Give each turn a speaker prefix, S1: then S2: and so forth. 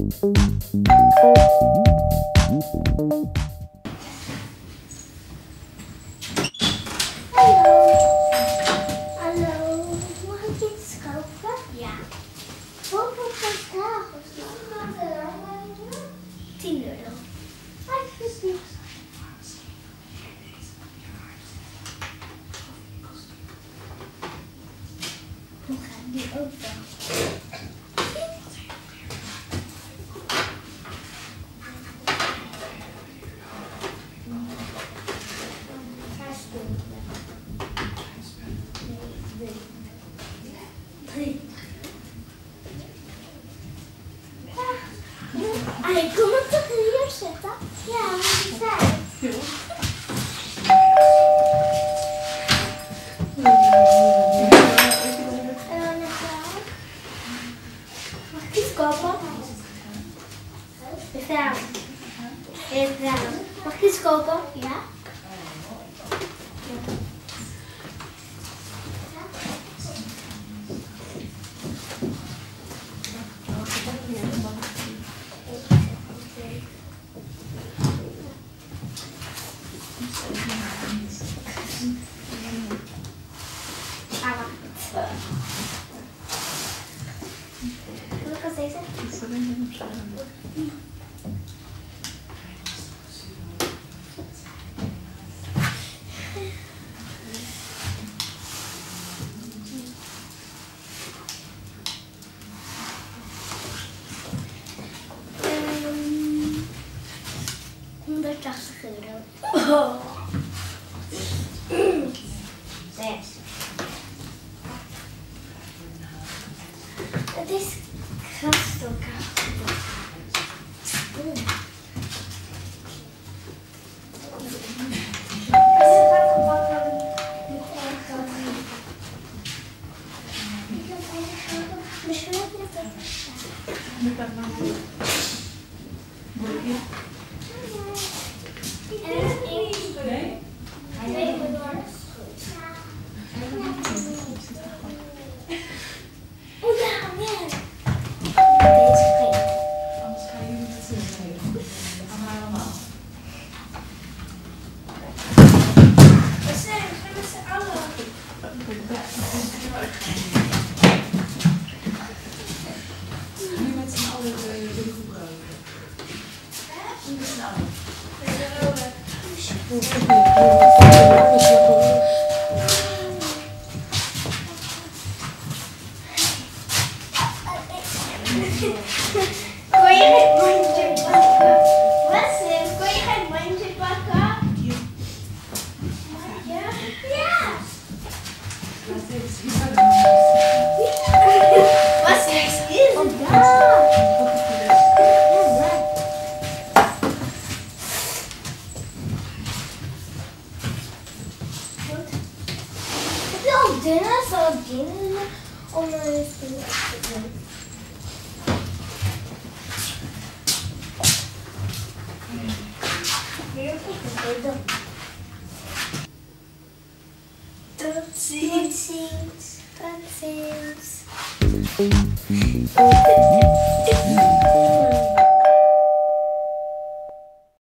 S1: Hallo, mag ik iets kopen? Ja. Hoeveel bedrag of zo? 10 euro. Alsjeblieft. Hoe gaat die open? Ik kom het toch hier zetten? Ja, maar die tijd. Mag ik iets kopen? Mevrouw. Mevrouw. Mag ik iets kopen? Ja. Wat is deze? €180. Oh. 6. Het is krasstokken. Misschien heb je het Kon je geen mandje pakken? Wat Sim? Kon je geen mandje pakken? Ja? Ja! Wat is dit? Heb je al dingen? Zal ik dingen om een stoel te doen? Tot ziens. Tot ziens.